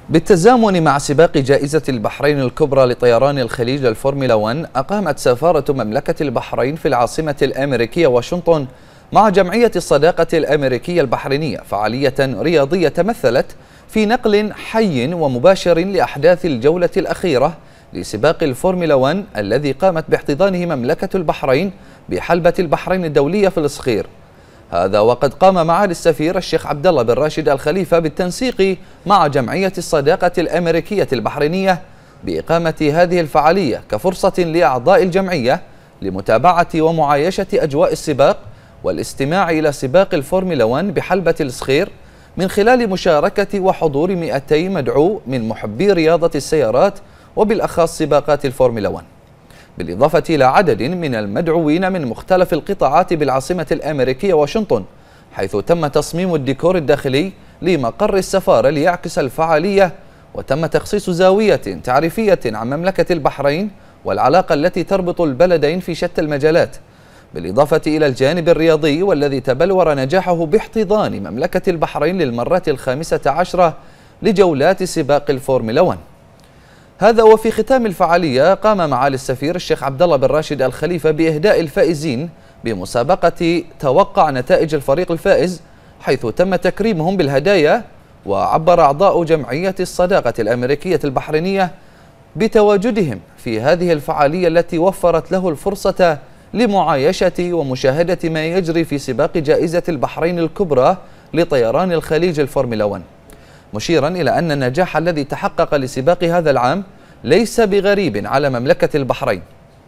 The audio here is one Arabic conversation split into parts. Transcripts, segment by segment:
بالتزامن مع سباق جائزة البحرين الكبرى لطيران الخليج الفورمولا 1، أقامت سفارة مملكة البحرين في العاصمة الأمريكية واشنطن مع جمعية الصداقة الأمريكية البحرينية فعالية رياضية تمثلت في نقل حي ومباشر لأحداث الجولة الأخيرة لسباق الفورمولا 1 الذي قامت باحتضانه مملكة البحرين بحلبة البحرين الدولية في الصخير. هذا وقد قام معالي السفير الشيخ عبد الله بن راشد الخليفة بالتنسيق مع جمعية الصداقة الأمريكية البحرينية بإقامة هذه الفعالية كفرصة لأعضاء الجمعية لمتابعة ومعايشة أجواء السباق والاستماع إلى سباق الفورمولا 1 بحلبة الصخير من خلال مشاركة وحضور 200 مدعو من محبي رياضة السيارات وبالأخص سباقات الفورمولا 1، بالإضافة إلى عدد من المدعوين من مختلف القطاعات بالعاصمة الأمريكية واشنطن، حيث تم تصميم الديكور الداخلي لمقر السفارة ليعكس الفعالية، وتم تخصيص زاوية تعريفية عن مملكة البحرين والعلاقة التي تربط البلدين في شتى المجالات، بالإضافة إلى الجانب الرياضي والذي تبلور نجاحه باحتضان مملكة البحرين للمرة ال15 لجولات سباق الفورمولا 1. هذا وفي ختام الفعالية قام معالي السفير الشيخ عبد الله بن راشد الخليفة بإهداء الفائزين بمسابقة توقع نتائج الفريق الفائز، حيث تم تكريمهم بالهدايا. وعبر أعضاء جمعية الصداقة الأمريكية البحرينية بتواجدهم في هذه الفعالية التي وفرت له الفرصة لمعايشة ومشاهدة ما يجري في سباق جائزة البحرين الكبرى لطيران الخليج الفورمولا 1، مشيرا إلى أن النجاح الذي تحقق لسباق هذا العام ليس بغريب على مملكة البحرين.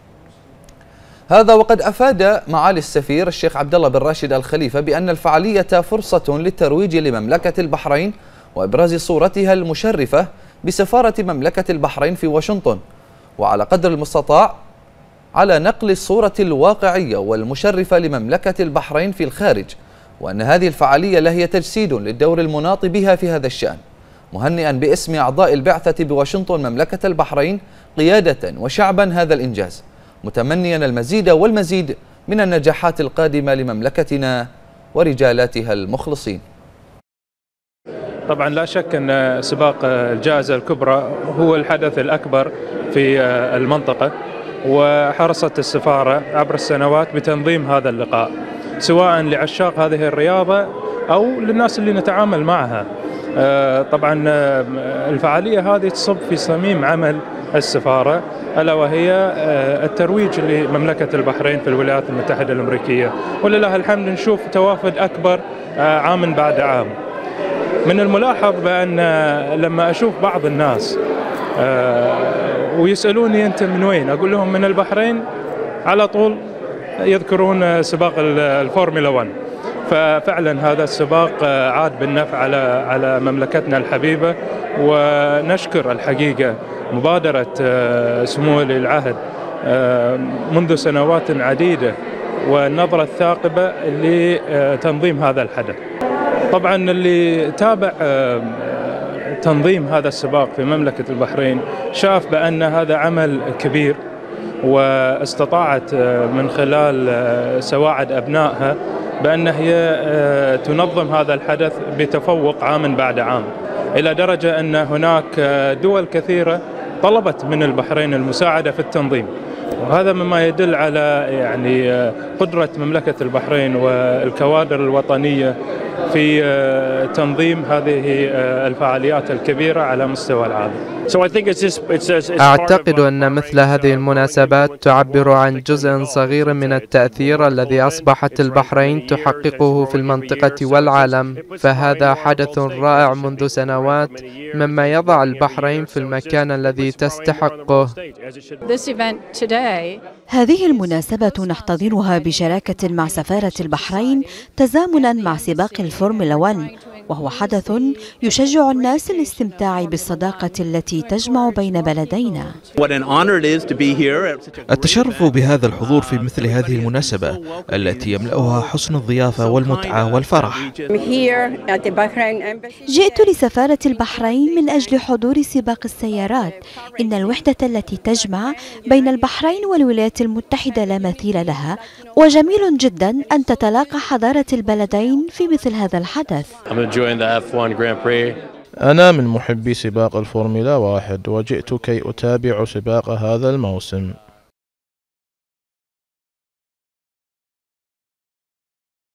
هذا وقد أفاد معالي السفير الشيخ عبد الله بن راشد الخليفة بأن الفعالية فرصة للترويج لمملكة البحرين وإبراز صورتها المشرفة بسفارة مملكة البحرين في واشنطن، وعلى قدر المستطاع على نقل الصورة الواقعية والمشرفة لمملكة البحرين في الخارج، وأن هذه الفعالية لهي تجسيد للدور المناط بها في هذا الشأن، مهنئا باسم أعضاء البعثة بواشنطن مملكة البحرين قيادة وشعبا هذا الإنجاز، متمنيا المزيد والمزيد من النجاحات القادمة لمملكتنا ورجالاتها المخلصين. طبعا لا شك أن سباق الجائزة الكبرى هو الحدث الأكبر في المنطقة، وحرصت السفارة عبر السنوات بتنظيم هذا اللقاء سواء لعشاق هذه الرياضة أو للناس اللي نتعامل معها. طبعا الفعالية هذه تصب في صميم عمل السفارة، ألا وهي الترويج لمملكة البحرين في الولايات المتحدة الأمريكية، ولله الحمد نشوف توافد أكبر عام بعد عام. من الملاحظ بأن لما أشوف بعض الناس ويسألوني أنت من وين، أقول لهم من البحرين، على طول يذكرون سباق الفورمولا 1. ففعلا هذا السباق عاد بالنفع على مملكتنا الحبيبة، ونشكر الحقيقة مبادرة سمو ولي العهد منذ سنوات عديدة والنظرة الثاقبة لتنظيم هذا الحدث. طبعا اللي تابع تنظيم هذا السباق في مملكة البحرين شاف بأن هذا عمل كبير، واستطاعت من خلال سواعد أبنائها بأن هي تنظم هذا الحدث بتفوق عام بعد عام، إلى درجة أن هناك دول كثيرة طلبت من البحرين المساعدة في التنظيم، وهذا مما يدل على قدرة مملكة البحرين والكوادر الوطنية في تنظيم هذه الفعاليات الكبيرة على مستوى العالم. أعتقد أن مثل هذه المناسبات تعبر عن جزء صغير من التأثير الذي أصبحت البحرين تحققه في المنطقة والعالم، فهذا حدث رائع منذ سنوات مما يضع البحرين في المكان الذي تستحقه. هذه المناسبة نحتضنها بشراكة مع سفارة البحرين تزامنا مع سباق الفورمولا 1، وهو حدث يشجع الناس للاستمتاع بالصداقة التي تجمع بين بلدينا. التشرف بهذا الحضور في مثل هذه المناسبة التي يملأها حسن الضيافة والمتعة والفرح. جئت لسفارة البحرين من أجل حضور سباق السيارات. إن الوحدة التي تجمع بين البحرين والولايات المتحدة لا مثيل لها، وجميل جدا أن تتلاقى حضارة البلدين في مثل هذا الحدث. أنا من محبي سباق الفورمولا 1 وجئت كي أتابع سباق هذا الموسم.